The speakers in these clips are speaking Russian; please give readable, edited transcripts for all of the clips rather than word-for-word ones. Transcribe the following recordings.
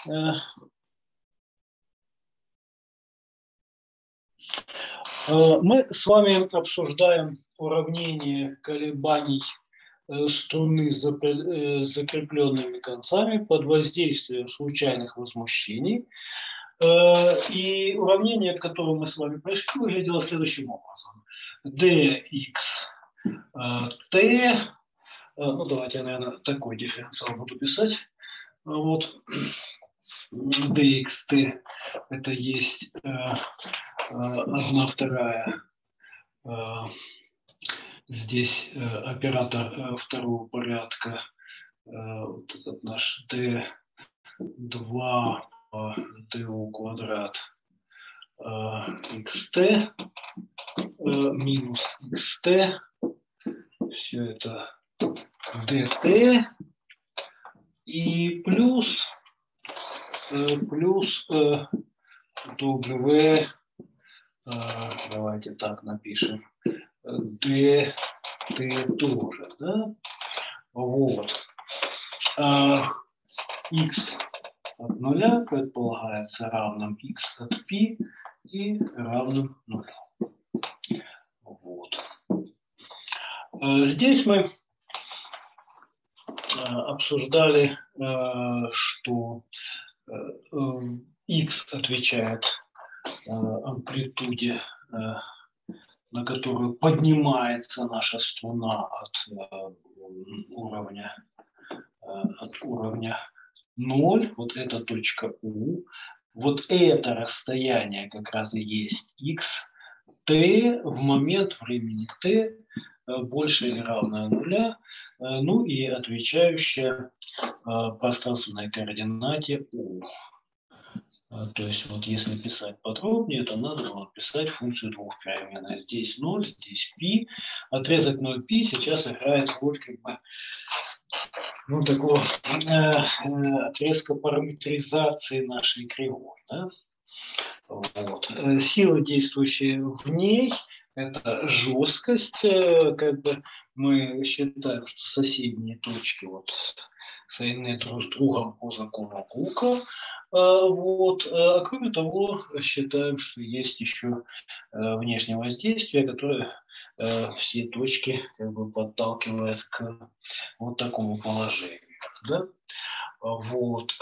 Мы с вами обсуждаем уравнение колебаний струны с закрепленными концами под воздействием случайных возмущений. И уравнение, которое мы с вами прошли, выглядело следующим образом. dx t, ну давайте я, наверное, такой дифференциал буду писать. Вот dxt это есть 1/2. Здесь оператор второго порядка, вот этот наш d2 du квадрат xt минус xt, все это dt и плюс w, давайте так напишем, dt тоже, да? Вот. X от 0 предполагается равным x от π и равным 0. Вот. Здесь мы обсуждали, что x отвечает амплитуде, на которую поднимается наша струна от уровня 0, вот эта точка U, вот это расстояние как раз и есть x, t в момент времени t больше или равное 0, ну и отвечающая пространственной координате U. То есть вот если писать подробнее, то надо было писать функцию двух переменных. Здесь 0, здесь π. Отрезок 0π сейчас играет роль как бы, ну, такого отрезка параметризации нашей кривой. Да? Вот. Силы, действующие в ней, это жесткость. Как бы мы считаем, что соседние точки вот соединены друг с другом по закону Гука. Вот. А кроме того, считаем, что есть еще внешнее воздействие, которое все точки как бы подталкивает к вот такому положению. Да? Вот.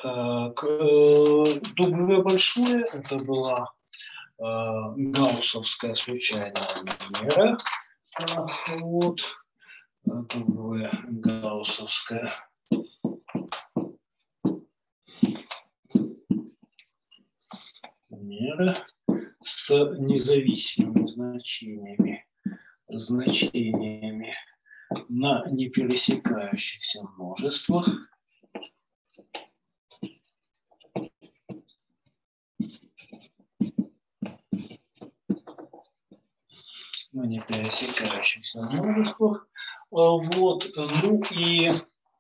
W большое это была гауссовская случайная мера. Вот. W гауссовская мера с независимыми значениями на непересекающихся множествах. На непересекающихся множествах. Вот. Ну и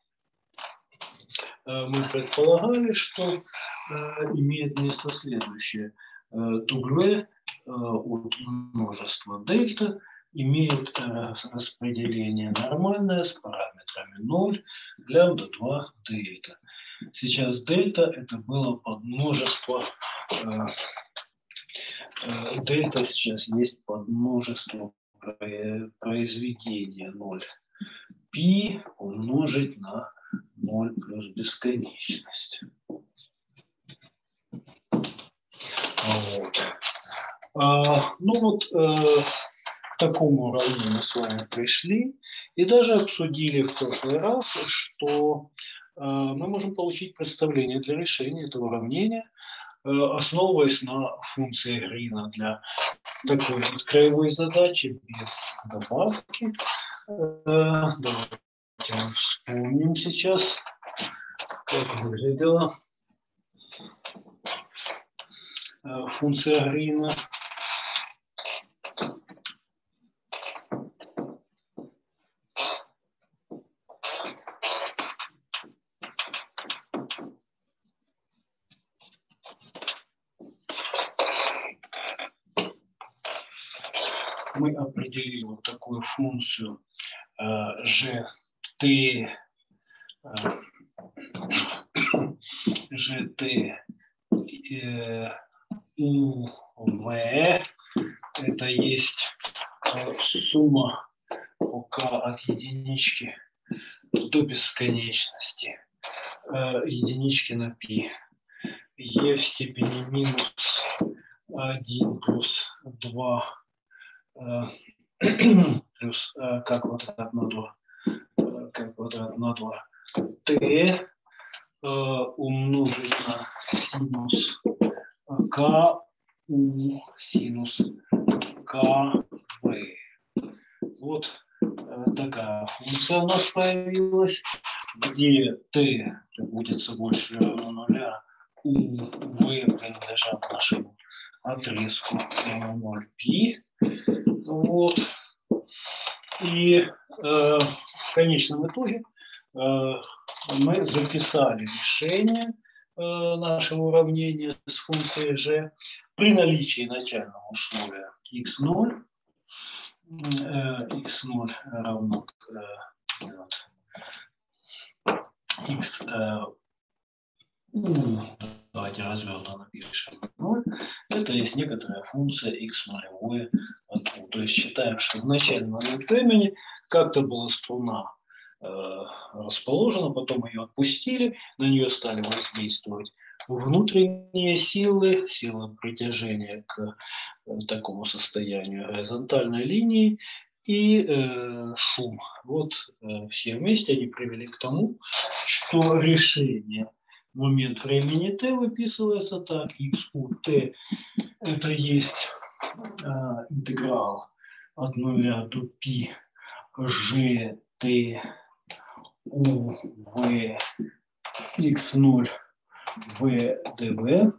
мы предполагали, что имеет место следующее. W от множества дельта имеет распределение нормальное с параметрами 0, лямбда 2 дельта. Сейчас дельта это было подмножество, дельта сейчас есть подмножество произведения 0 π умножить на 0 плюс бесконечность. Вот. Ну вот к такому уравнению мы с вами пришли и даже обсудили в прошлый раз, что мы можем получить представление для решения этого уравнения, основываясь на функции Грина для такой вот краевой задачи без добавки. Давайте мы вспомним сейчас, как выглядела функция Грина. Мы определили вот такую функцию GT UV это есть сумма ОК от единички до бесконечности единички на π. Е в степени минус 1 плюс 2 плюс k квадрат на 2 k квадрат на 2 t умножить на синус k у синус k v. Вот такая функция у нас появилась, где t приводится больше или равно нуля, у v принадлежат нашему отрезку 0π. Вот. И в конечном итоге мы записали решение нашего уравнения с функцией g при наличии начального условия x0. x0 равно x давайте развернуто напишем 0. Это есть некоторая функция x0 от u. То есть считаем, что в начальный момент времени как-то была струна расположена, потом ее отпустили, на нее стали воздействовать внутренние силы, силы притяжения к такому состоянию горизонтальной линии и шум. Вот все вместе они привели к тому, что решение момент времени t выписывается так: x у t это есть интеграл от 0 до π g t у v x0 v dv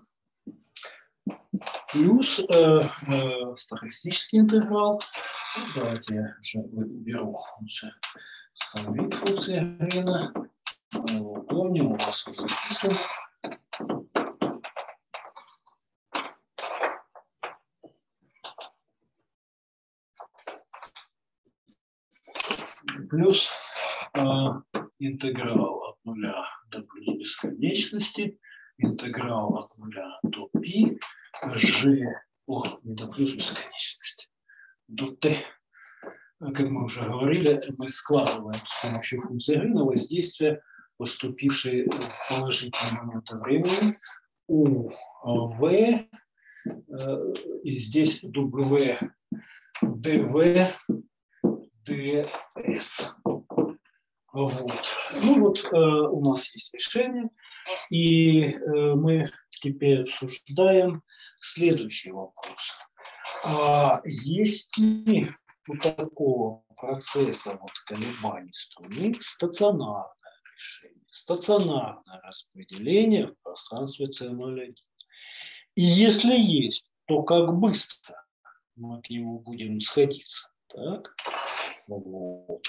плюс стохастический интеграл. Давайте я уже уберу функцию, сам вид функции Грина. Мы его помним, у вас он записан. Плюс интеграл от 0 до плюс бесконечности, интеграл от 0 до π, g, не до плюс бесконечности, до t. Как мы уже говорили, мы складываем с помощью функции Грина воздействие, поступившие в положительный момент времени у v, и здесь w dv ds. Вот. Ну вот у нас есть решение, и мы теперь обсуждаем следующий вопрос. Есть ли у такого процесса колебаний струны стационарное решение, стационарное распределение в пространстве C0,1? И если есть, то как быстро мы к нему будем сходиться? Так? Вот.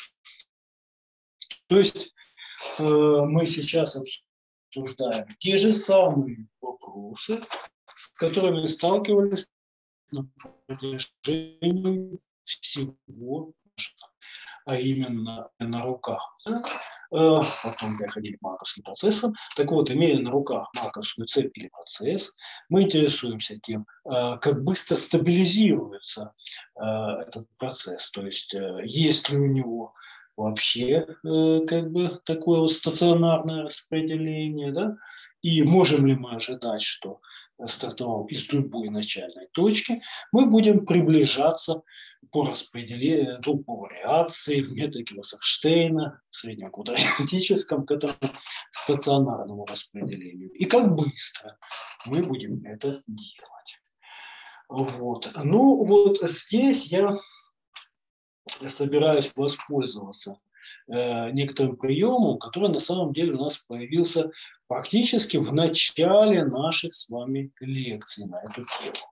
То есть мы сейчас обсуждаем те же самые вопросы, с которыми сталкивались на протяжении всего, а именно на руках. Потом переходили к марковским процессам. Так вот, имея на руках марковскую цепь или процесс, мы интересуемся тем, как быстро стабилизируется этот процесс. То есть, есть ли у него вообще как бы такое вот стационарное распределение, да? И можем ли мы ожидать, что стартовал из любой начальной точки, мы будем приближаться по распределению, по вариации в методе Вассерштейна, в среднем квадратическом, к этому стационарному распределению. И как быстро мы будем это делать. Вот. Ну вот здесь я собираюсь воспользоваться некоторым приемом, который на самом деле у нас появился практически в начале наших с вами лекций на эту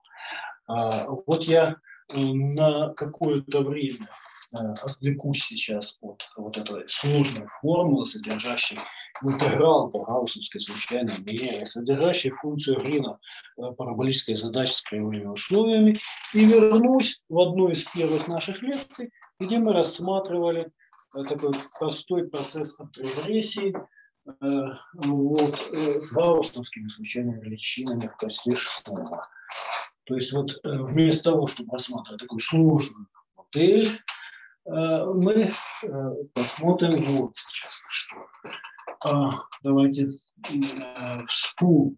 тему. Вот я на какое-то время отвлекусь сейчас от вот этой сложной формулы, содержащей интеграл по гаусовской случайной мере, содержащей функцию Грина параболической задачи с кривыми условиями, и вернусь в одну из первых наших лекций, где мы рассматривали такой простой процесс авторегрессии вот, с гауссовскими случайными величинами в косте шума. То есть вот вместо того, чтобы рассматривать такую сложную модель, мы посмотрим вот сейчас что. Давайте вспомним.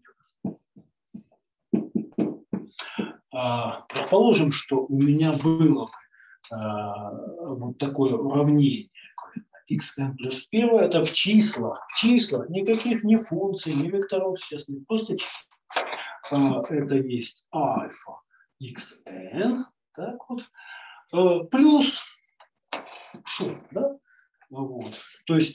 Предположим, что у меня было вот такое уравнение xn плюс 1, это в числах, никаких ни функций, ни векторов сейчас нет, просто числа. Это есть альфа xn, так вот, плюс шум, да? Вот. То есть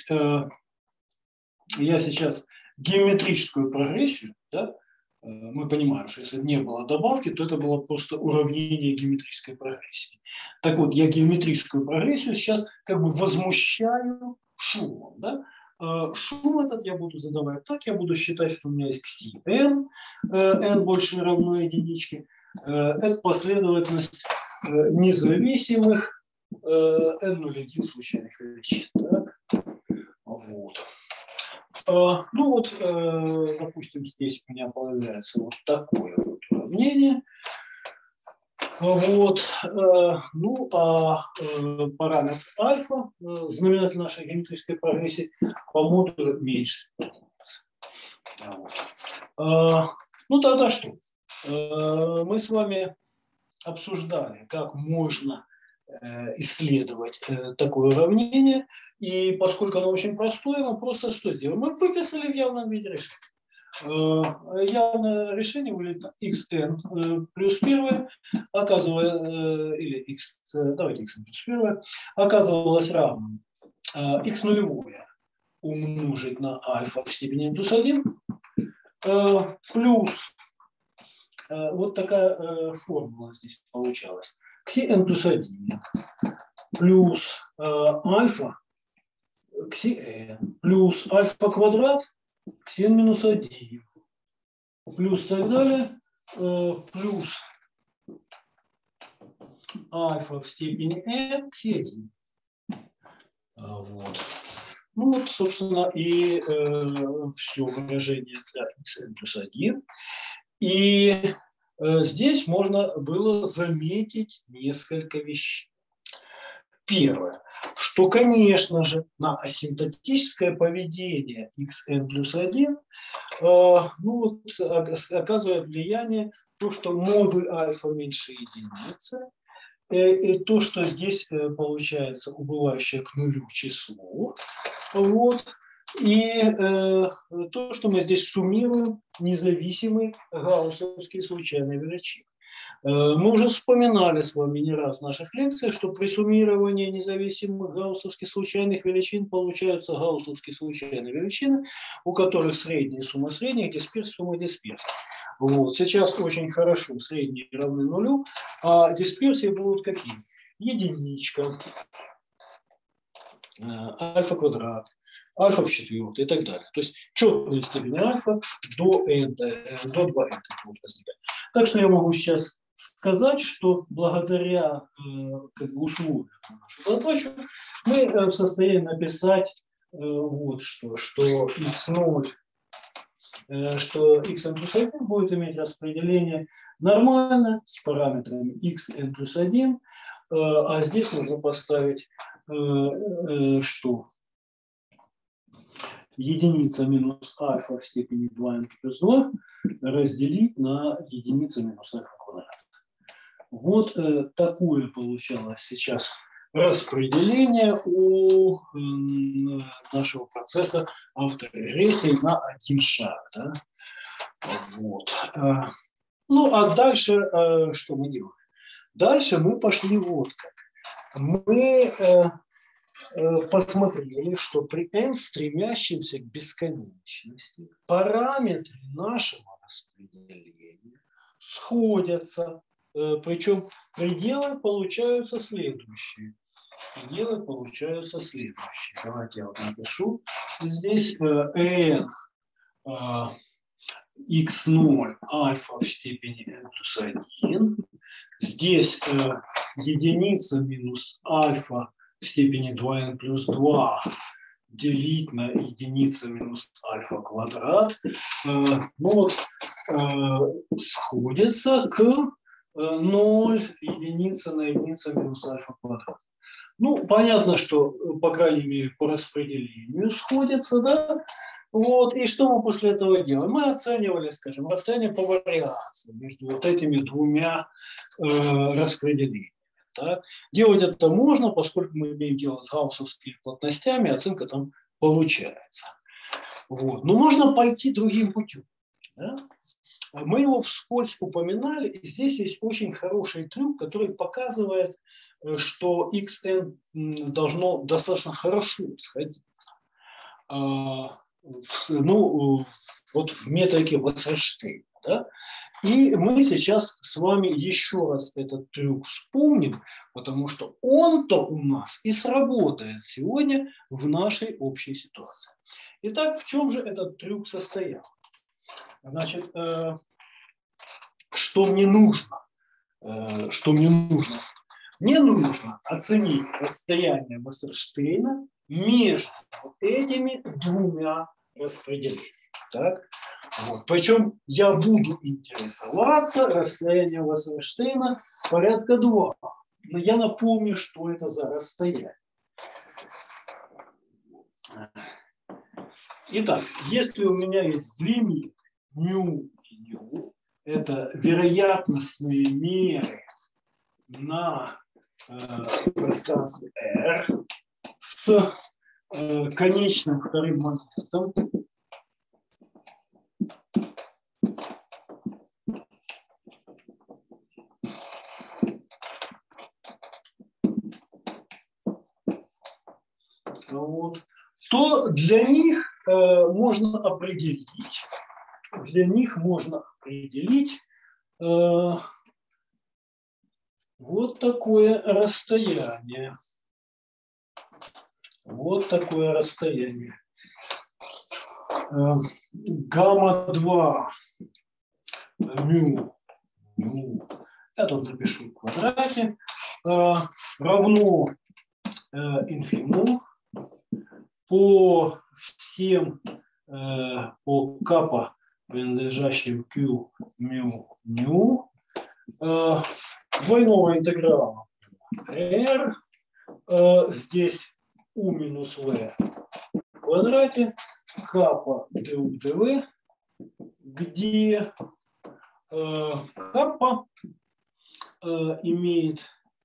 я сейчас геометрическую прогрессию, да, мы понимаем, что если не было добавки, то это было просто уравнение геометрической прогрессии. Так вот, я геометрическую прогрессию сейчас как бы возмущаю шумом. Да? Шум этот я буду задавать так, я буду считать, что у меня есть кси n, n больше или равно единичке. Это последовательность независимых n0,1 случайных величин. Так? Вот. Ну вот, допустим, здесь у меня появляется вот такое вот уравнение. Вот. Ну, параметр альфа, знаменатель нашей геометрической прогрессии, по модулю меньше. Вот. Ну, тогда что? Мы с вами обсуждали, как можно исследовать такое уравнение. И поскольку оно очень простое, мы просто что сделаем? Мы выписали в явном виде решение. Явное решение выглядит xn плюс 1, или x, давайте xn плюс 1, оказывалось равным x нулевое умножить на альфа в степени n плюс 1 плюс вот такая формула здесь получалась. Кси n плюс 1 плюс альфа кси n плюс альфа квадрат кси n минус 1 плюс так далее плюс альфа в степени n кси 1. Вот. Ну вот, собственно, и все выражение для xn плюс 1. И здесь можно было заметить несколько вещей. Первое, что, конечно же, на асимптотическое поведение xn плюс 1 ну, вот, оказывает влияние то, что модуль альфа меньше единицы, и то, что здесь получается убывающее к нулю число, вот, и то, что мы здесь суммируем независимые гауссовские случайные величины. Мы уже вспоминали с вами не раз в наших лекциях, что при суммировании независимых гауссовских случайных величин получаются гауссовские случайные величины, у которых средняя сумма средних, дисперс сумма дисперс. Вот. Сейчас очень хорошо средние равны нулю, а дисперсии будут какие? Единичка, альфа квадрат, альфа в четвертый и так далее. То есть четные степени альфа до 2n возникает. Так что я могу сейчас сказать, что благодаря как бы условиям на нашу задачу мы в состоянии написать вот что x0, что xn плюс 1 будет иметь распределение нормально с параметрами xn плюс 1, а здесь нужно поставить что? Единица минус альфа в степени 2n плюс 2 разделить на единицу минус альфа квадрат. Вот такое получалось сейчас распределение у нашего процесса авторегрессии на один шаг. Да? Вот. Ну, а дальше что мы делаем? Дальше мы пошли вот как. Мы посмотрели, что при n стремящемся к бесконечности параметры нашего распределения сходятся. Причем пределы получаются следующие. Давайте я вот напишу. Здесь n x0 альфа в степени n плюс 1. Здесь единица минус альфа в степени 2n плюс 2 делить на единица минус альфа квадрат, сходится к 0 единица на единица минус альфа квадрат. Ну, понятно, что, по крайней мере, по распределению сходится, да? Вот, и что мы после этого делаем? Мы оценивали, скажем, расстояние по вариации между вот этими двумя распределениями. Да? Делать это можно, поскольку мы имеем дело с гауссовскими плотностями, оценка там получается. Вот. Но можно пойти другим путем. Да? Мы его вскользь упоминали, и здесь есть очень хороший трюк, который показывает, что xn должно достаточно хорошо сходиться. Вот в метрике Вассерштейна. Да? И мы сейчас с вами еще раз этот трюк вспомним, потому что он-то у нас и сработает сегодня в нашей общей ситуации. Итак, в чем же этот трюк состоял? Значит, что мне нужно? Мне нужно оценить расстояние Вассерштейна между этими двумя распределениями. Так? Вот. Причем я буду интересоваться расстоянием Вассерштейна порядка 2. Но я напомню, что это за расстояние. Итак, если у меня есть лимит μ и μ, это вероятностные меры на пространстве R с конечным вторым моментом, вот, то для них можно определить вот такое расстояние. Вот такое расстояние. Гамма-2 μ, я тут напишу в квадрате, равно инфимум по всем, по капа, принадлежащим Q, μ, νu, двойного интеграла R, здесь U минус V в квадрате, капа du dv, где капа имеет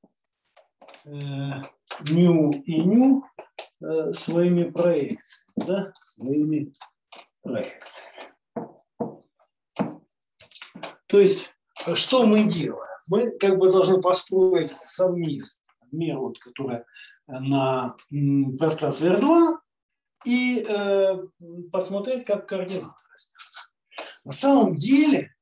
μ и νu своими проекциями, да, своими проекциями. То есть, что мы делаем? Мы как бы должны построить совместно меру, которая на пространстве R2, и посмотреть, как координаты разнятся. На самом деле,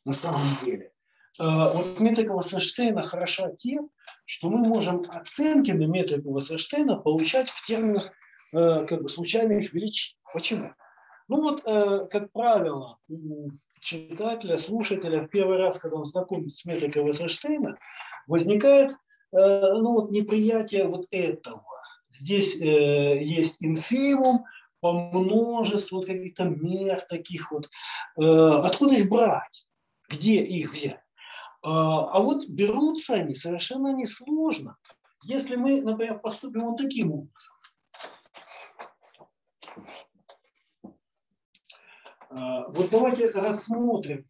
вот метрика Вассерштейна хороша тем, что мы можем оценки на метрику Вассерштейна получать в терминах как бы случайных величин. Почему? Ну вот, как правило, у читателя, слушателя в первый раз, когда он знакомится с метрикой Вассерштейна, возникает неприятие вот этого. Здесь есть инфимум по множеству вот каких-то мер таких вот. Откуда их брать? Где их взять? А вот берутся они совершенно несложно, если мы, например, поступим вот таким образом. Вот давайте рассмотрим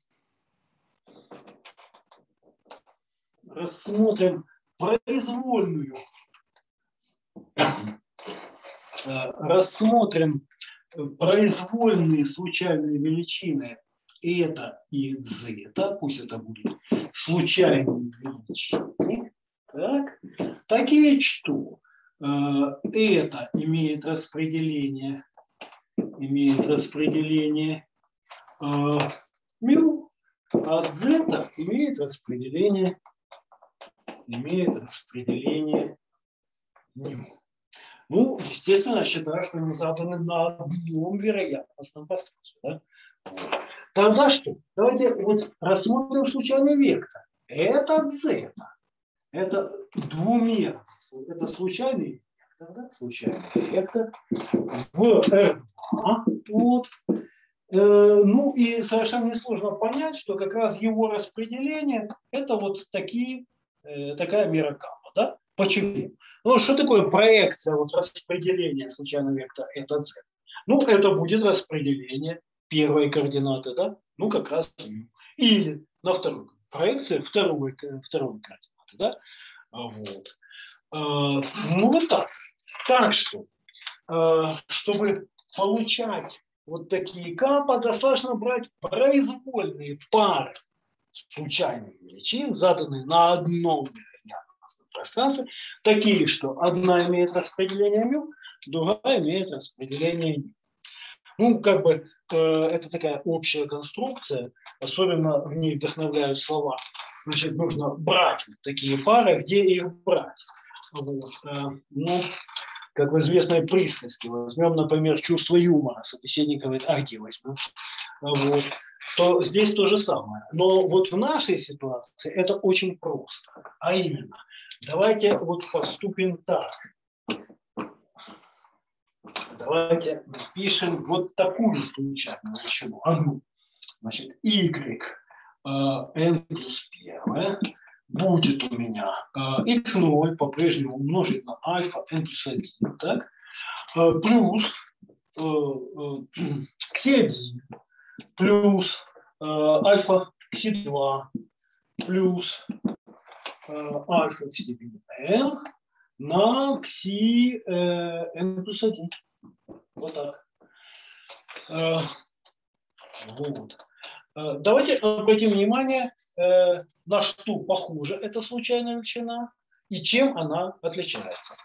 произвольные случайные величины это и зета, пусть это будут случайные величины, так? Такие, что это имеет распределение μ, а зета имеет распределение μ. Ну, естественно, я считаю, что они заданы на одном вероятностном пространстве. Да? Тогда что? Давайте вот рассмотрим случайный вектор. Это зета. Это двумерный, это случайный вектор. вектор, да, случайный вектор в R2. Вот. Ну и совершенно несложно понять, что как раз его распределение – это вот такая мера капа. Да? Почему? Ну, что такое проекция вот распределения случайного вектора это z? Ну, это будет распределение первой координаты, да? Ну, как раз μ. Или на вторую проекция второй координаты, да? Вот. Ну, вот так. Так что, чтобы получать вот такие капа, достаточно брать произвольные пары случайных величин, заданные на одном вероятностном пространстве, такие, что одна имеет распределение μ, другая имеет распределение μ. Ну, как бы это такая общая конструкция, особенно в ней вдохновляют слова. Значит, нужно брать вот такие пары, где их брать. Вот. Ну, как в известной присказке, возьмем, например, чувство юмора. Собеседник говорит, а где возьмем? Вот. То здесь то же самое. Но вот в нашей ситуации это очень просто. А именно, давайте вот поступим так. Давайте напишем вот такую случайную величину. Значит, y n плюс 1 будет у меня x0 по-прежнему умножить на альфа n плюс 1, так? Плюс кси1 плюс альфа кси2 плюс альфа в степени n на кси n плюс 1. Вот так. Вот. Давайте обратим внимание, на что похожа эта случайная величина и чем она отличается.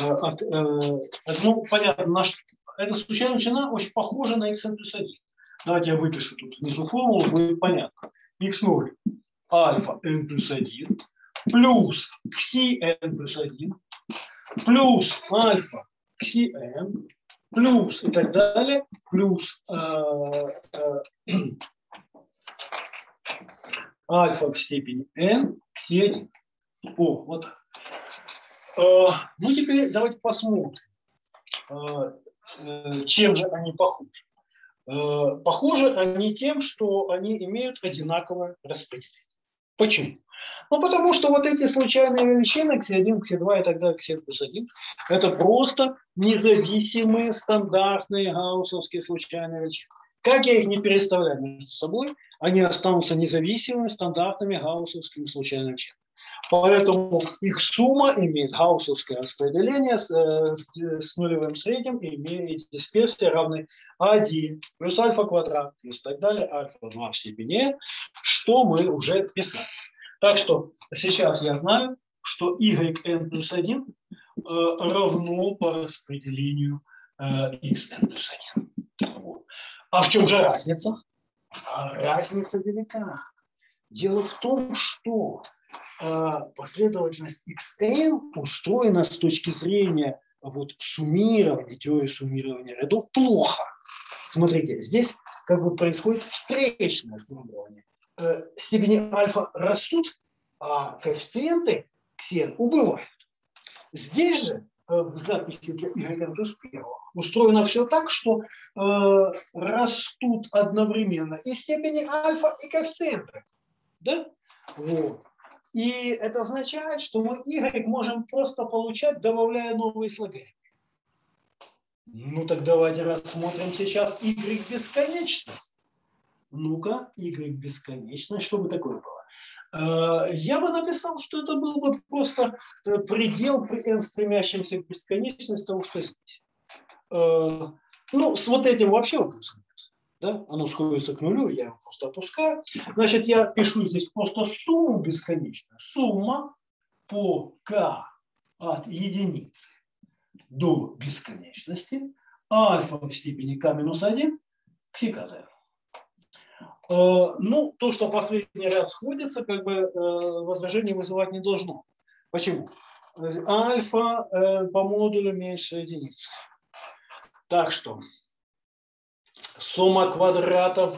Ну, понятно, эта случайная величина очень похожа на xn плюс 1. Давайте я выпишу тут внизу формулу, будет понятно. x0 альфа n плюс 1 плюс кси n плюс 1 плюс альфа кси n плюс и так далее, плюс альфа в степени n кси 1. О, вот. Ну, теперь давайте посмотрим, чем же они похожи. Похожи они тем, что они имеют одинаковое распределение. Почему? Ну, потому что вот эти случайные величины, кси1, кси2 и так далее, кси плюс 1, это просто независимые стандартные гауссовские случайные величины. Как я их не переставляю между собой, они останутся независимыми стандартными гауссовскими случайными величинами. Поэтому их сумма имеет гауссовское распределение с нулевым средним и имеет дисперсия равной 1 плюс альфа квадрат плюс так далее, альфа 2 в степени n, что мы уже писали. Так что сейчас я знаю, что yn плюс 1 равно по распределению xn плюс 1. Вот. А в чем же разница? Разница велика. Дело в том, что последовательность xn устроена с точки зрения вот суммирования, теории суммирования рядов плохо. Смотрите, здесь как бы происходит встречное суммирование. Степени альфа растут, а коэффициенты ксен убывают. Здесь же в записи для y плюс 1 устроено все так, что растут одновременно и степени альфа, и коэффициенты. Да? Вот. И это означает, что мы y можем просто получать, добавляя новые слагаемые. Ну так давайте рассмотрим сейчас y бесконечность. Ну-ка, y бесконечность, что бы такое было? Я бы написал, что это был бы просто предел при n стремящемся к бесконечности того, что здесь. Ну, с вот этим вообще вопросов нет. Да? Оно сходится к нулю, я его просто опускаю. Значит, я пишу здесь просто сумму бесконечную. Сумма по k от единицы до бесконечности альфа в степени k минус 1 кси k. Ну, то, что последний ряд сходится, как бы возражений вызывать не должно. Почему? Альфа по модулю меньше единицы. Так что сумма квадратов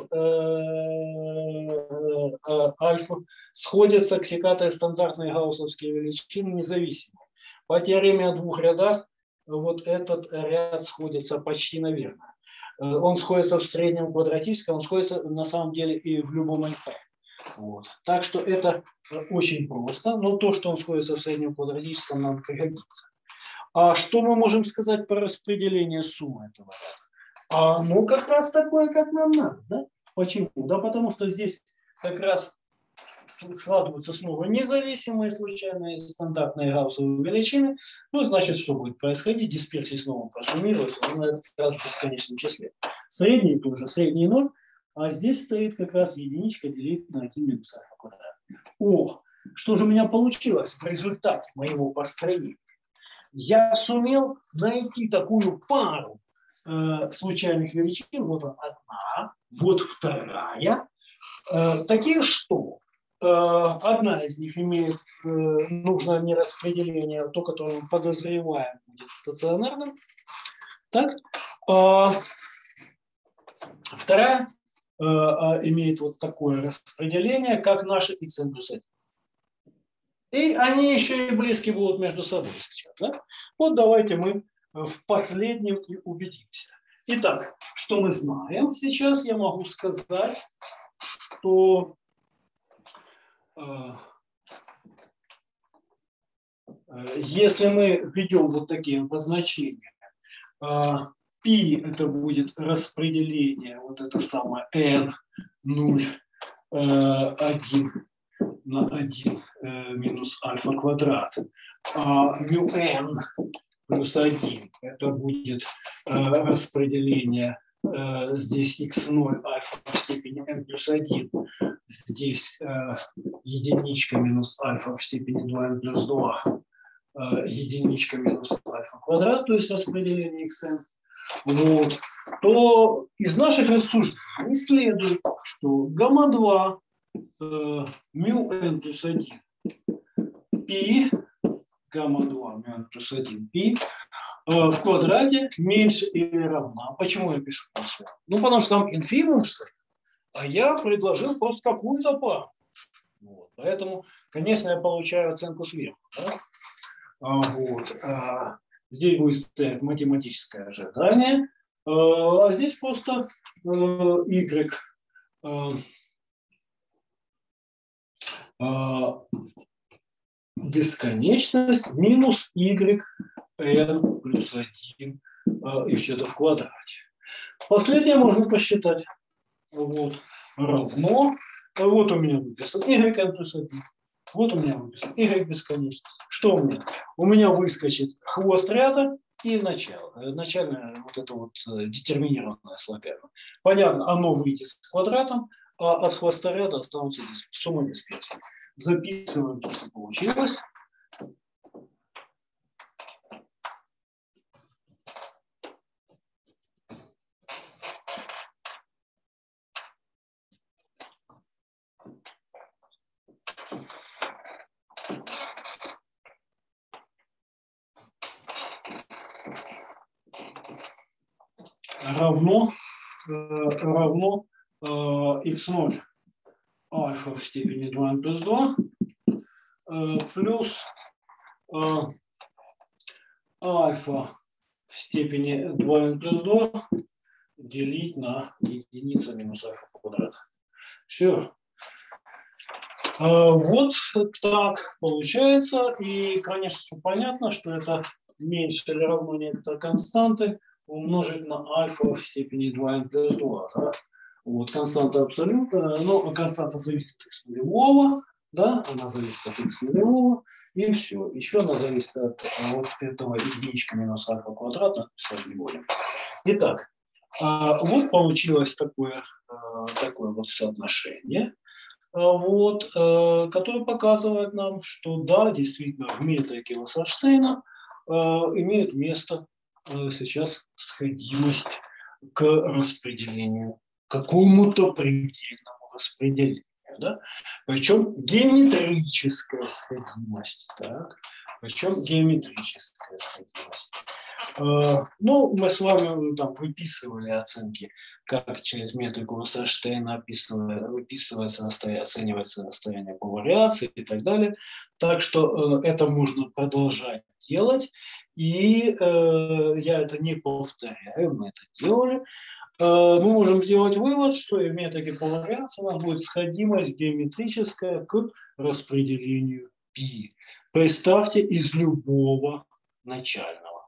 альфа сходится к секатой стандартной гауссовские величины независимые. По теореме о двух рядах вот этот ряд сходится почти наверно. Он сходится в среднем квадратическом, он сходится на самом деле и в любом НП. Вот. Так что это очень просто, но то, что он сходится в среднем квадратическом, нам пригодится. А что мы можем сказать по распределению суммы этого ряда? Ну, как раз такое, как нам надо. Да? Почему? Да потому что здесь как раз складываются снова независимые случайные стандартные гаусовые величины. Ну, значит, что будет происходить? Дисперсия снова просуммируется, но сразу в бесконечном числе. Средний тоже, средний 0, а здесь стоит как раз единичка делить на 1 минус альфа квадрат. Что же у меня получилось в результате моего построения? Я сумел найти такую пару случайных величин. Вот она одна, вот вторая. Такие, что одна из них имеет нужное мне распределение, то, которое мы подозреваем будет стационарным. Так? Вторая имеет вот такое распределение, как наши xn плюс 1. И они еще и близки будут между собой сейчас. Да? Вот давайте мы в последнем и убедимся. Итак, что мы знаем сейчас? Я могу сказать, что если мы введем вот такие обозначения, π это будет распределение, вот это самое n 0, 1 на 1 минус альфа квадрат, а μn плюс 1 это будет распределение здесь x0 альфа в степени n плюс 1, здесь единичка минус альфа в степени 2n плюс 2, единичка минус альфа квадрат, то есть распределение xn, вот, то из наших рассуждений следует, что гамма-2 μn плюс 1 π, гамма-2 μn плюс 1 π в квадрате меньше или равна. Почему я пишу меньше? Ну, потому что там инфимум стоит, а я предложил просто какую-то пару. Вот. Поэтому, конечно, я получаю оценку сверху. Да? Вот. Здесь будет стоять математическое ожидание, а здесь просто y бесконечность минус y n плюс 1 и все это в квадрате. Последнее можно посчитать. Вот. Равно. Вот у меня выписан y n плюс 1. Вот у меня выписан y бесконечность. Что у меня? У меня выскочит хвост ряда и начало. Начальное вот это вот детерминированное слоганом. Понятно, оно выйдет с квадратом, а от хвоста ряда останутся сумма дисперсии. Записываем то, что получилось. Равно x0 альфа в степени 2n плюс 2 плюс альфа в степени 2n плюс 2 делить на единицу минус альфа в квадрате. Все. Вот так получается. И, конечно, понятно, что это меньше или равно некоторой константы умножить на альфа в степени 2n плюс 2. Да? Вот, константа абсолютная, но константа зависит от x нулевого, да, она зависит от x нулевого, и все. Еще она зависит от вот этого единичка минус альфа квадрата, писать не будем. Итак, вот получилось такое вот соотношение, вот, которое показывает нам, что да, действительно, в метрике Вассерштейна имеет место сейчас сходимость к распределению, какому-то предельному распределению. Да? Причем геометрическая сходимость. Так? Причем геометрическая сходимость. Ну, мы с вами там выписывали оценки, как через метрику Вассерштейна выписывается, оценивается расстояние по вариации и так далее. Так что это можно продолжать делать. И я это не повторяю, мы это делали. Мы можем сделать вывод, что в методе повариации у нас будет сходимость геометрическая к распределению π. Представьте из любого начального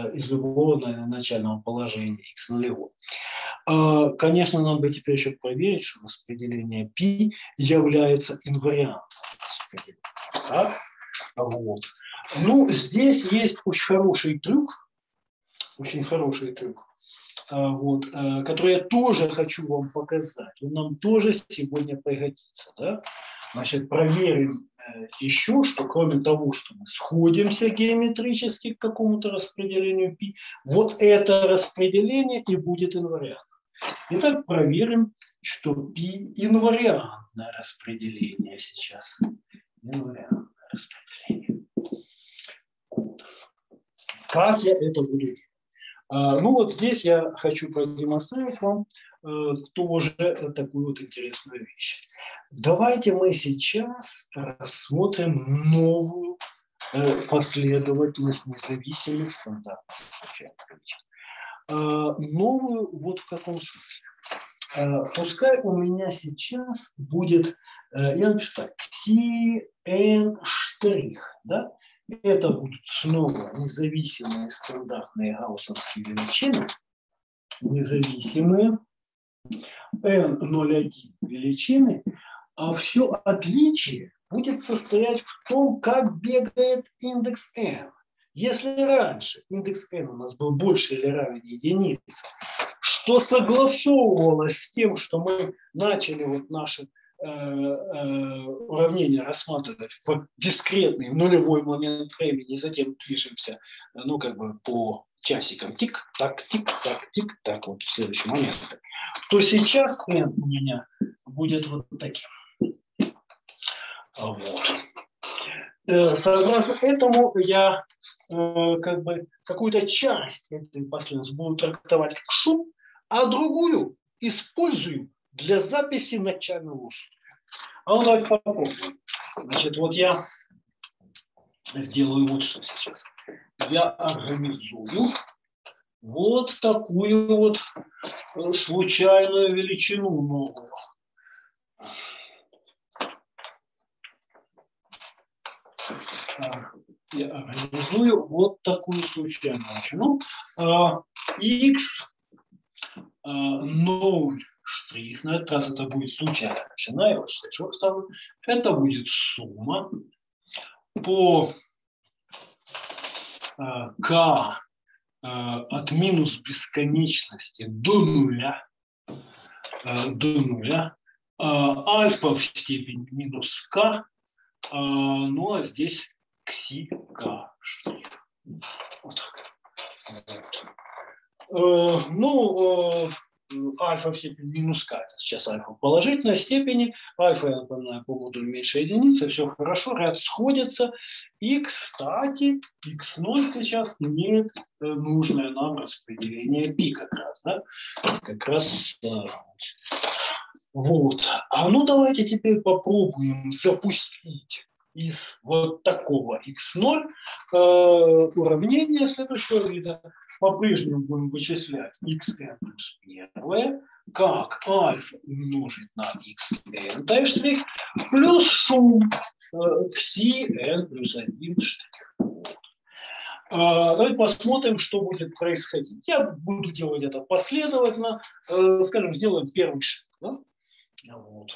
положения x нулевого. Конечно, нам бы теперь еще проверить, что распределение π является инвариантом распределения. Так? Вот. Ну, здесь есть очень хороший трюк, вот, который я тоже хочу вам показать. Он нам тоже сегодня пригодится. Да? Значит, проверим еще, что кроме того, что мы сходимся геометрически к какому-то распределению π, вот это распределение и будет инвариантом. Итак, проверим, что π инвариантное распределение сейчас. Инвариантное распределение. Как я это буду делать? Ну вот здесь я хочу продемонстрировать вам тоже такую вот интересную вещь. Давайте мы сейчас рассмотрим новую последовательность независимых стандартных случайных величин. Новую вот в каком смысле? Пускай у меня сейчас будет, я напишу так, Cn', да? Это будут снова независимые стандартные гауссовские величины, независимые n01 величины, а все отличие будет состоять в том, как бегает индекс n. Если раньше индекс n у нас был больше или равен единице, что согласовывалось с тем, что мы начали вот наши уравнение рассматривать в дискретный нулевой момент времени, и затем движемся, ну, как бы по часикам тик-так, тик-так, тик-так, вот в следующий момент, то сейчас n у меня будет вот таким. Вот. Согласно этому я как бы какую-то часть этой последовательности буду трактовать как шум, а другую использую для записи начального условия. А ну давайте попробуем. Значит, вот я сделаю вот что сейчас. Я организую вот такую вот случайную величину новую. Я организую вот такую случайную величину. X 0 штрих, на этот раз это будет случайная величина, я вот штришок ставлю. Это будет сумма по k от минус бесконечности до нуля, альфа в степени минус k, ну а здесь кси k штрих. Вот так. Вот. Ну, альфа в степени минус k, это сейчас альфа в положительной степени, альфа, я напоминаю, по модулю меньше единицы, все хорошо, ряд сходится, и, кстати, x0 сейчас имеет нужное нам распределение π как раз, да, как раз, вот. А ну давайте теперь попробуем запустить из вот такого x0 уравнение следующего вида. По-прежнему будем вычислять xn плюс 1, как альфа умножить на xn штрих плюс шум xn плюс 1 штрих. Давайте посмотрим, что будет происходить. Я буду делать это последовательно. Скажем, сделаем первый шаг. Да? Вот.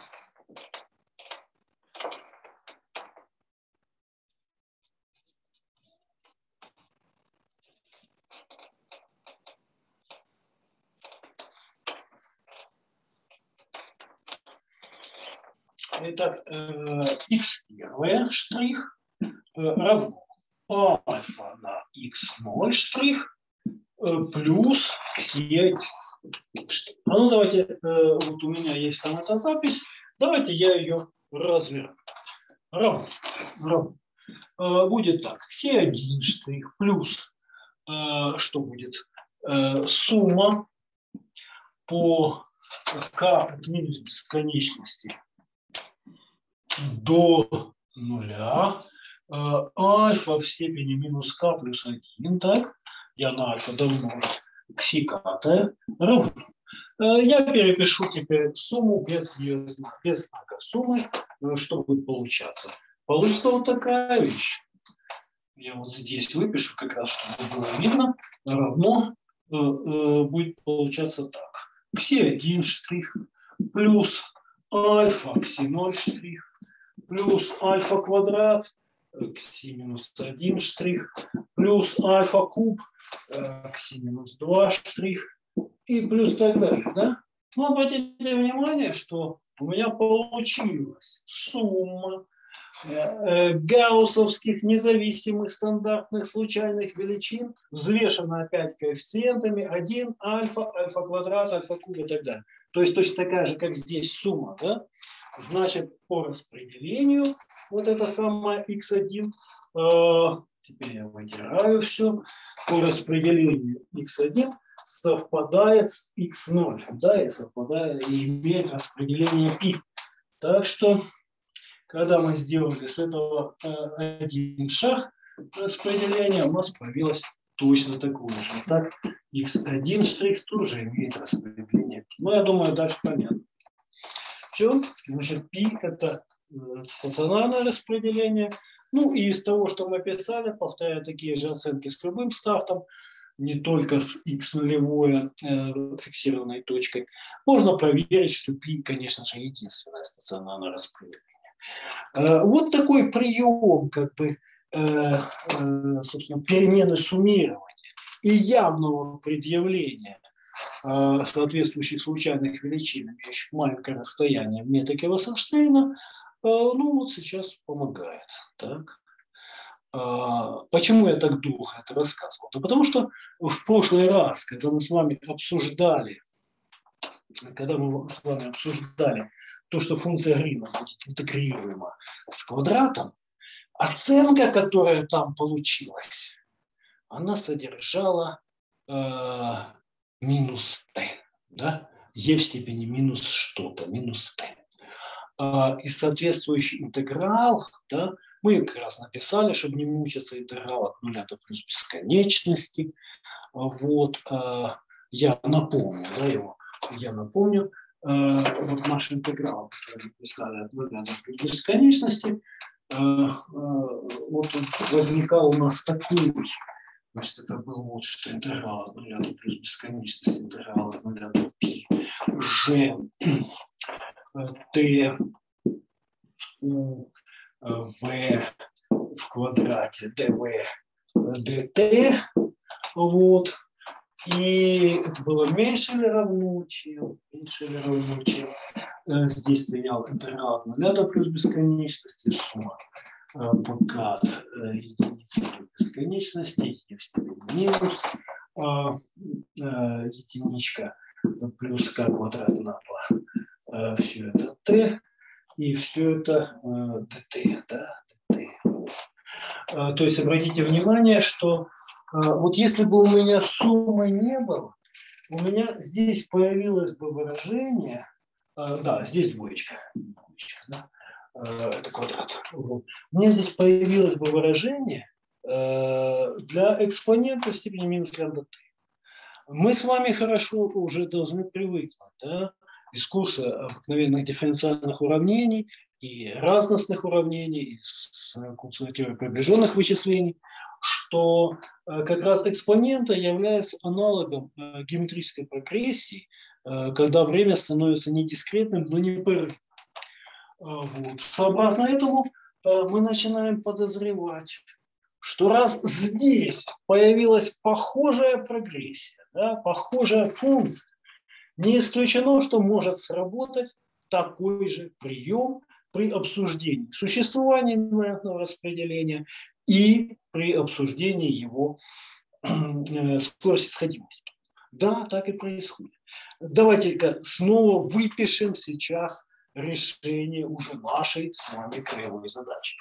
Итак, x1 штрих равно альфа на x0 штрих плюс кси1 штрих. А ну давайте, вот у меня есть там эта запись, давайте я ее разверну. Равно. Будет так, кси1 штрих плюс, что будет, сумма по k от минус бесконечности до нуля альфа в степени минус k плюс 1, так? Я на альфа домножу ксикатая равно. Я перепишу теперь сумму без знака суммы, что будет получаться. Получится вот такая вещь. Я вот здесь выпишу, как раз, чтобы было видно, равно будет получаться так. Кси1 штрих плюс альфа кси0 штрих плюс альфа квадрат кси минус 1 штрих плюс альфа куб кси минус 2 штрих и плюс так далее. Да? Но обратите внимание, что у меня получилась сумма гауссовских независимых стандартных случайных величин, взвешенная опять коэффициентами 1, альфа, альфа квадрат, альфа куб и так далее. То есть точно такая же, как здесь сумма. Да? Значит, по распределению вот это самое x1, теперь я вытираю все, по распределению x1 совпадает с x0, да, и совпадает, и имеет распределение π. Так что когда мы сделали с этого один шаг распределения, у нас появилось точно такое же. Итак, x1 штрих тоже имеет распределение. Но я думаю, дальше понятно. Все, значит, π это стационарное распределение. Ну и из того, что мы писали, повторяя такие же оценки с любым стартом, не только с x нулевой фиксированной точкой, можно проверить, что π, конечно же, единственное стационарное распределение. Вот такой прием, как бы, собственно, перемены суммирования и явного предъявления соответствующих случайных величин, имеющих маленькое расстояние в методе Вассерштейна, ну вот сейчас помогает. Так. Почему я так долго это рассказывал? Да потому что в прошлый раз, когда мы с вами обсуждали то, что функция Грина будет интегрируема с квадратом, оценка, которая там получилась, она содержала минус t, да? e в степени минус что-то, минус t. И соответствующий интеграл, да, мы как раз написали, чтобы не мучиться, интеграл от нуля до плюс бесконечности. Вот, я напомню, да, его, я напомню, вот наш интеграл, который мы писали от нуля до плюс бесконечности, вот возникал у нас такой, значит, это был вот что интеграл от нуля до плюс бесконечности, интеграл от нуля до π, g, t, u, v в квадрате, dv, dt, вот, и это было меньше или равно, чем, здесь стоял интеграл от нуля до плюс бесконечности, сумма подкат единицы до бесконечности, e в степени минус единичка плюс k квадрат на 2. Все это t, и все это dt, да, dt. То есть обратите внимание, что вот если бы у меня суммы не было, у меня здесь появилось бы выражение, да, здесь двоечка, да, это квадрат. Вот. У меня здесь появилось бы выражение для экспонента в степени минус лямбда t. Мы с вами хорошо уже должны привыкнуть, да, из курса обыкновенных дифференциальных уравнений и разностных уравнений, из курса теории приближенных вычислений, что как раз экспонента является аналогом геометрической прогрессии, когда время становится не дискретным, но непрерывным. Вот. Сообразно этому мы начинаем подозревать, что раз здесь появилась похожая прогрессия, да, похожая функция, не исключено, что может сработать такой же прием при обсуждении существования инвариантного распределения и при обсуждении его скорости сходимости. Да, так и происходит. Давайте-ка снова выпишем сейчас решение уже нашей с вами краевой задачи.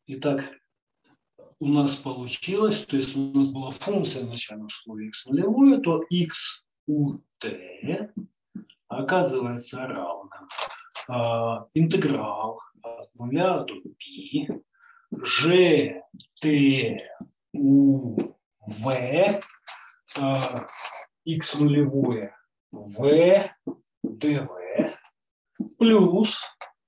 Итак, у нас получилось, то есть у нас была функция начального условия x нулевое, то x у t оказывается равным интеграл от 0 до π g t у v x нулевое v dv плюс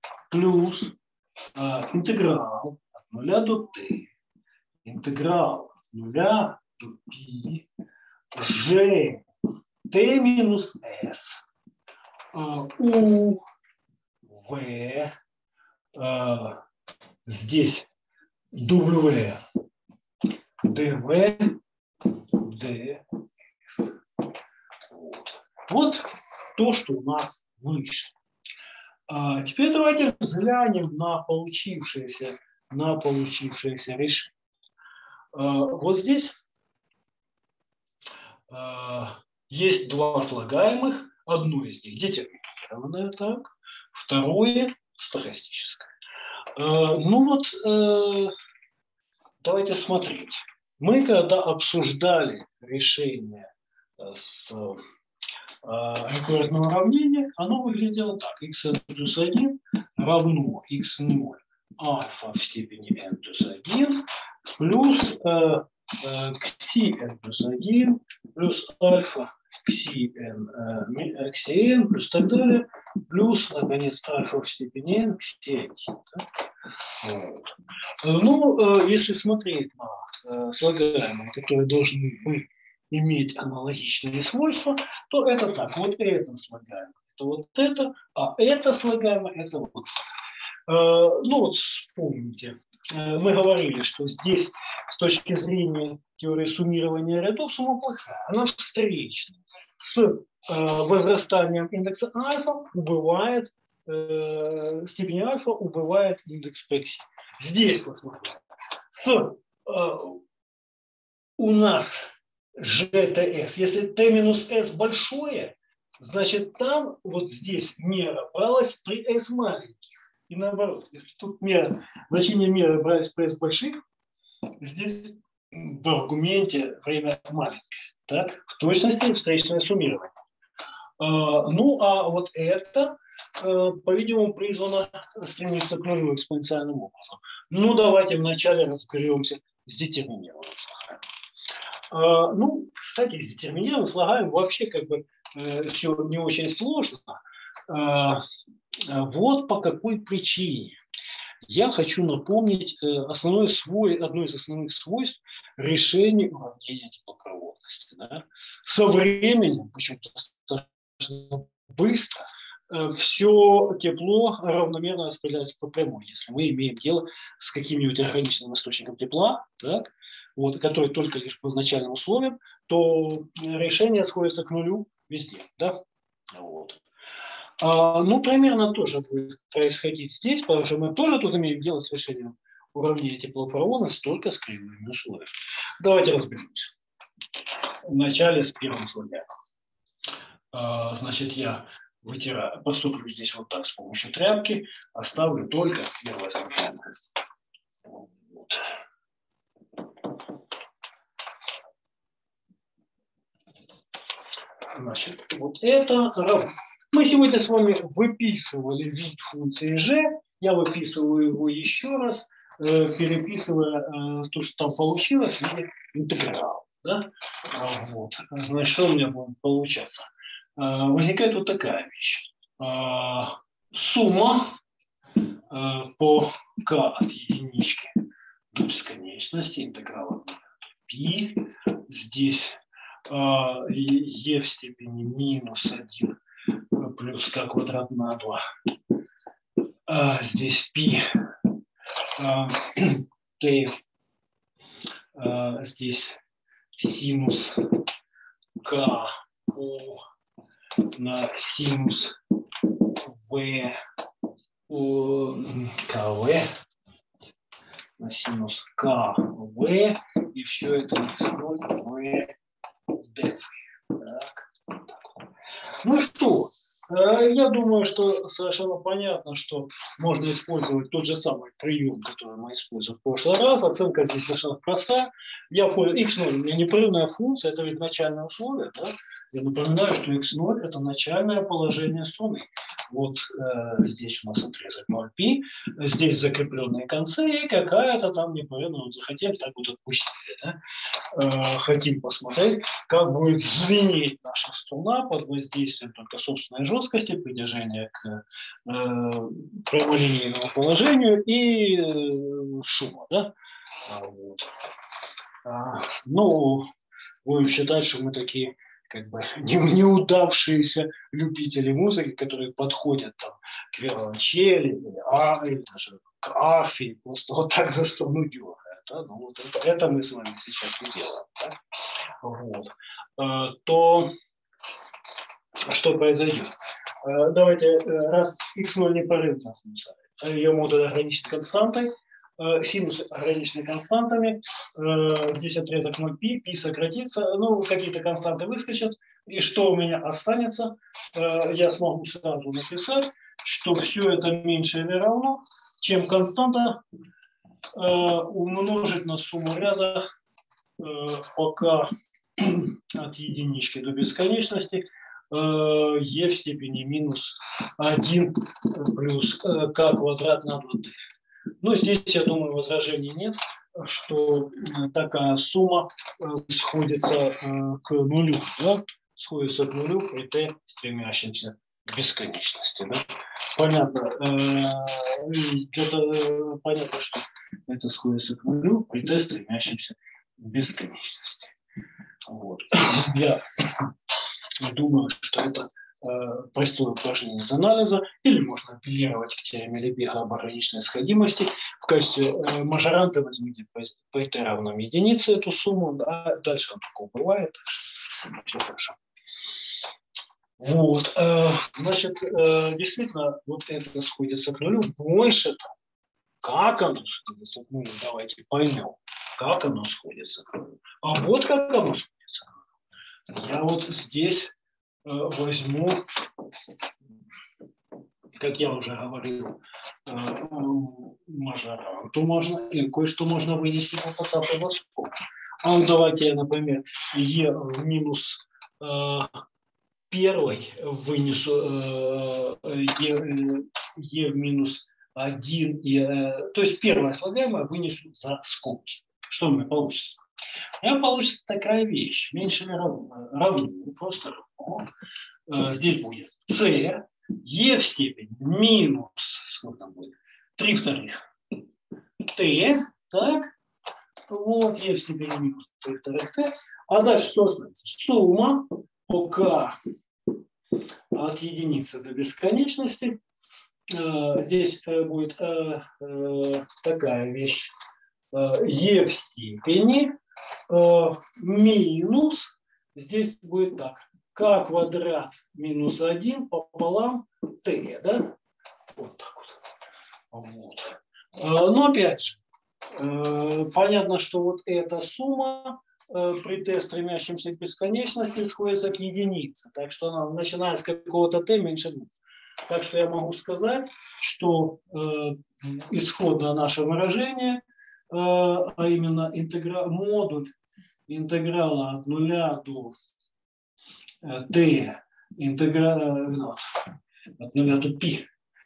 интеграл от 0 до t, интеграл от 0 до π, g t минус s у v, здесь w dv ds. Вот то, что у нас вышло. Теперь давайте взглянем на получившееся решение. Вот здесь есть два слагаемых. Одно из них детерминированное, так, второе стохастическое. Ну вот, давайте смотреть. Мы когда обсуждали решение с рекуррентного уравнения, оно выглядело так. X плюс 1 равно x0 альфа в степени n плюс 1 плюс xn плюс 1 плюс альфа xn плюс так далее, плюс, наконец, альфа в степени n xn. Вот. Ну, если смотреть на слагаемые, которые должны быть иметь аналогичные свойства, то это так. Вот это слагаемое, это вот это, а это слагаемое, это вот. Ну вот вспомните, мы говорили, что здесь с точки зрения теории суммирования рядов сумма плохая. Она встречна. С возрастанием индекса альфа убывает степень альфа, убывает индекс p. Здесь посмотрим. У нас GTS, если t минус s большое, значит там вот здесь мера бралась при s маленьких. И наоборот, если тут значение меры брались при s больших, здесь в аргументе время маленькое. Так? В точности встречное суммирование. Ну а вот это, по-видимому, призвано стремиться к нулю экспоненциальным образом. Ну давайте вначале разберемся с детерминированным слагаемым. Ну, кстати, с детерминированным слагаемым вообще как бы все не очень сложно. Вот по какой причине. Я хочу напомнить одно из основных свойств решения уравнения теплопроводности. Да? Со временем, причем достаточно быстро, все тепло равномерно распределяется по прямой. Если мы имеем дело с каким-нибудь органичным источником тепла, так, вот, который только лишь по изначальным условиям, то решение сходится к нулю везде. Да? Вот. Ну, примерно тоже будет происходить здесь, потому что мы тоже тут имеем дело с решением уравнения теплопроводности только с кривыми условиями. Давайте разберемся. Вначале с первым слагаемым. Значит, я поступлю здесь вот так с помощью тряпки, оставлю только первое слагаемое. Вот. Значит, вот это равно. Мы сегодня с вами выписывали вид функции g. Я выписываю его еще раз, переписывая то, что там получилось, в виде интеграла. Да? Вот. Значит, что у меня будет получаться? Возникает вот такая вещь. Сумма по k от единички до бесконечности, интеграл от π. Здесь e в степени минус 1 плюс k квадрат на 2. Здесь π, t, здесь синус k у на синус v kv на синус kv, и все это x0 v dv. Так. Ну что, Я думаю, что совершенно понятно, что можно использовать тот же самый прием, который мы использовали в прошлый раз. Оценка здесь совершенно простая. Я понял, x0 у меня непрерывная функция, это ведь начальное условие. Да? Я напоминаю, что x0 это начальное положение струны. Вот здесь у нас отрезок 0π, здесь закрепленные концы и какая-то там непрерывная. Вот захотим, так вот отпустили. Да? Хотим посмотреть, как будет звенеть наша струна под воздействием только собственной жесткости, притяжения к прямолинейному положению и шума. Да? Вот. Ну, будем считать, что мы такие как бы неудавшиеся любители музыки, которые подходят там, к виолончели или даже к арфе, просто вот так за струну дергают. Да? Ну, вот это мы с вами сейчас и делаем. Да? Вот. То что произойдет? Давайте, раз x0 непрерывная функция, ее модуль ограничен константой, синус ограничены константами, здесь отрезок 0π, π сократится, ну, какие-то константы выскочат, и что у меня останется? Я смогу сразу написать, что все это меньше или равно, чем константа умножить на сумму ряда пока от единички до бесконечности e в степени минус 1 плюс k квадрат на 2t. Ну, здесь, я думаю, возражений нет, что такая сумма сходится к нулю, да? Сходится к нулю при t, стремящемся к бесконечности. Да? Понятно, понятно, что это сходится к нулю при t, стремящемся к бесконечности. Вот. Я думаю, что это простое упражнение из анализа, или можно апеллировать к теореме Лебега об ограниченной сходимости. В качестве мажоранта возьмите по t равном единице эту сумму, да, дальше он такого бывает, все хорошо. Вот, значит, действительно, вот это сходится к нулю. Больше там, как оно сходится к нулю, давайте поймем, как оно сходится к нулю. А вот как оно сходится к нулю. Я вот здесь возьму, как я уже говорил, мажоранту можно, и кое-что можно вынести по потапу. А вот давайте я, например, e в минус первой вынесу e в минус 1, то есть первое слагаемое вынесу за скобки. Что у меня получится? У меня получится такая вещь, меньше или равно, просто равно. Здесь будет c, e в степени минус, сколько там будет, 3 вторых, t, так, вот, e в степени минус 3 вторых t, а дальше что остается? Сумма по k от единицы до бесконечности. Здесь будет такая вещь, e в степени минус, здесь будет так, k квадрат минус 1 пополам t, да? Вот так вот. Но опять же, понятно, что вот эта сумма при t, стремящемся к бесконечности, сходится к единице. Так что она, начиная с какого-то t, меньше 2. Так что я могу сказать, что исходное наше выражение, а именно модуль интеграла от 0 до t, от 0 до π,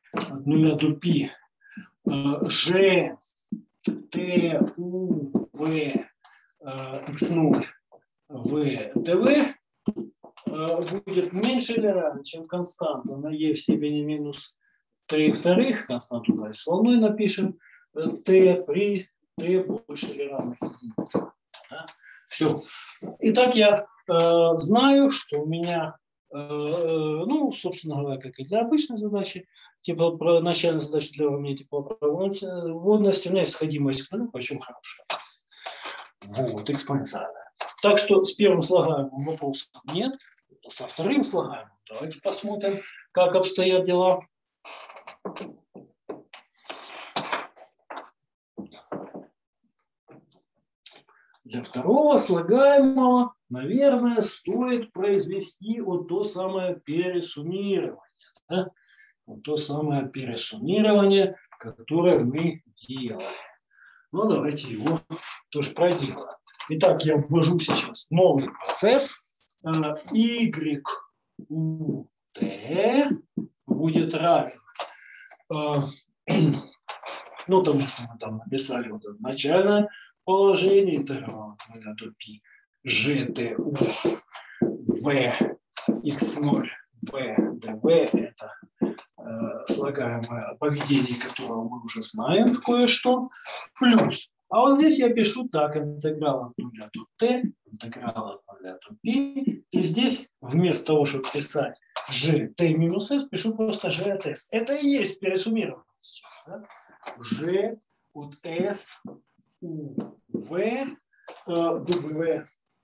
g t u v x0 v tv будет меньше или равно, чем константа на e в степени минус 3 вторых, константу дальше с волной напишем, t при t больше или равно единице. Да? Все. Итак, я знаю, что у меня, ну, собственно говоря, как и для обычной задачи, типа начальной задачи для уравнения теплопроводности, у меня исходимость к нулю, причем хорошая. Вот, экспоненциальная. Так что с первым слагаемым вопросов нет. Со вторым слагаемым давайте посмотрим, как обстоят дела. Для второго слагаемого, наверное, стоит произвести вот то самое пересуммирование. Да? Вот то самое пересуммирование, которое мы делали. Ну, давайте его тоже проделаем. Итак, я ввожу сейчас новый процесс. Y у t будет равен. Ну, потому что мы там написали вот это начальное положение, интервал от 0 до π, GTU V x0 V dV, это слагаемое поведение, которого мы уже знаем кое-что, плюс. А вот здесь я пишу так, интеграл от 0 до t, интеграл от 0 до π, и здесь вместо того, чтобы писать gt минус s, пишу просто g от s. Это и есть пересуммирование. Да? G от S у V W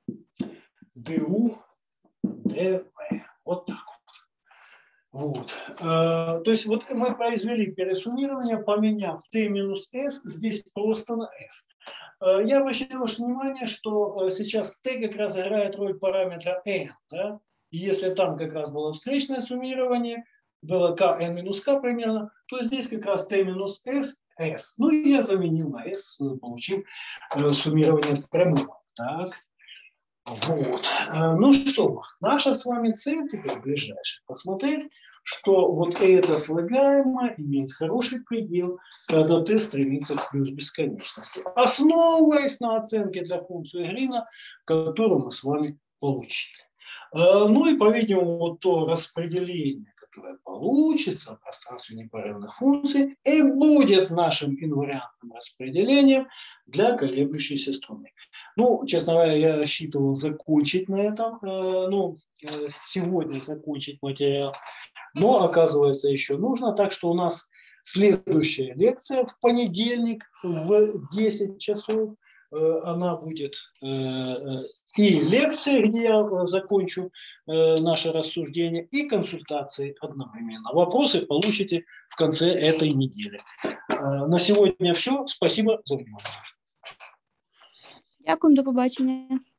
DU DV. Вот так вот. То есть вот мы произвели пересуммирование, поменяв T минус S здесь просто на S. Я обращаю ваше внимание, что сейчас T как раз играет роль параметра N. Да? И если там как раз было встречное суммирование, было k n минус k примерно, то здесь как раз t минус s, s. Ну и я заменил на s, получив суммирование прямого. Так. Вот. Ну что, наша с вами цель теперь ближайшая посмотреть, что вот это слагаемое имеет хороший предел, когда t стремится к плюс бесконечности, основываясь на оценке для функции Грина, которую мы с вами получили. Ну и, по-видимому, вот то распределение, которое получится в пространстве непрерывных функций, и будет нашим инвариантным распределением для колеблющейся струны. Ну, честно говоря, я рассчитывал закончить на этом, сегодня закончить материал, но, оказывается, еще нужно, так что у нас следующая лекция в понедельник в 10 часов. Она будет и лекция, где я закончу наше рассуждение, и консультации одновременно. Вопросы получите в конце этой недели. На сегодня все. Спасибо за внимание. Дякую, до побачення.